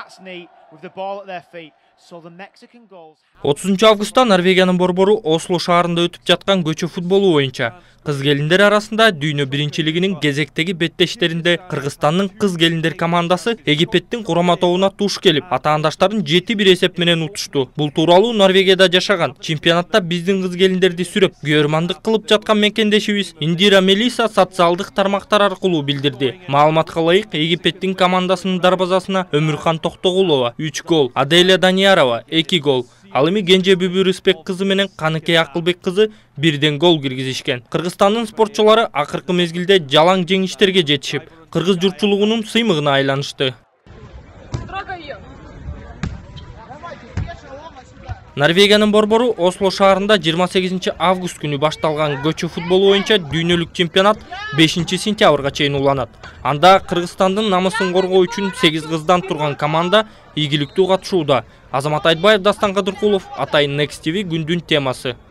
30 августта Норвегиянын борбору Осло шаарында өтүп жаткан көчө футболу боюнча кыз келиндер арасында дүйнө биринчилигинин кезектеги беттештеринде Кыргызстандын кыз келиндер командасы Египеттин курама тобуна туш келип, атаандаштарын 7-1 эсеп менен утушту. Бул тууралуу Норвегияда жашаган, чемпионатта биздин кыз келиндерди сүрөп, күйөрмандык кылып жаткан мекендешибиз Индира Мелиса социалдык тармактар аркылуу билдирди. Маалыматка ылайык, Египеттин командасынын дарбазасына Өмүрхан Токтогулова 3 гол, Аделя Даниярова 2 гол, ал эми Кенже Бүбү Рыспек кызы менен Каныкей Акылбек кызы бирден гол киргизишкен. Кыргызстандын спортчулары акыркы мезгилде жалаң жеңиштерге жетишип, кыргыз журтчулугунун сыймыгына айланышты. Норвегиянын борбору Осло шаарында 28 август күнү башталган көчө футболу боюнча дүйнөлүк чемпионат 5 сентябрга чейин уланат. Анда Кыргызстандын намысын коргоо үчүн 8 кыздан турган команда ийгиликтүү катышууда. Азамат Айтбаев, Дастан Кадыркулов, Атайын Next TV күндүн темасы.